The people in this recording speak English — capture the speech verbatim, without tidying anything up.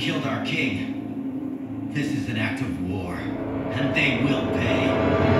killed our king. This is an act of war, and they will pay.